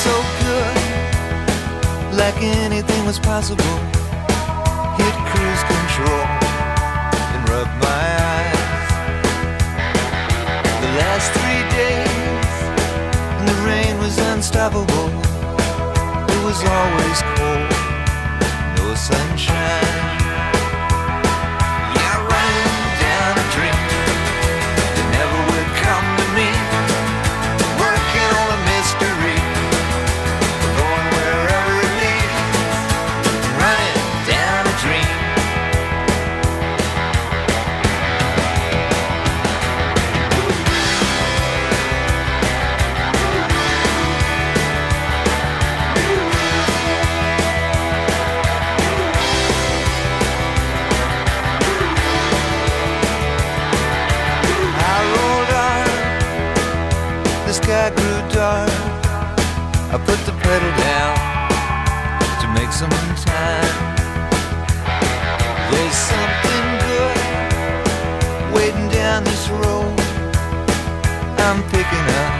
so good, like anything was possible. Hit cruise control and rub my eyes. The last 3 days, and the rain was unstoppable. It was always cold, no sunshine. Yeah, running down a dream that never would come to me. Working on a mystery, going wherever it leads. Running down a dream. The sky grew dark. I put the pedal down to make some time. There's something good waiting down this road I'm picking up.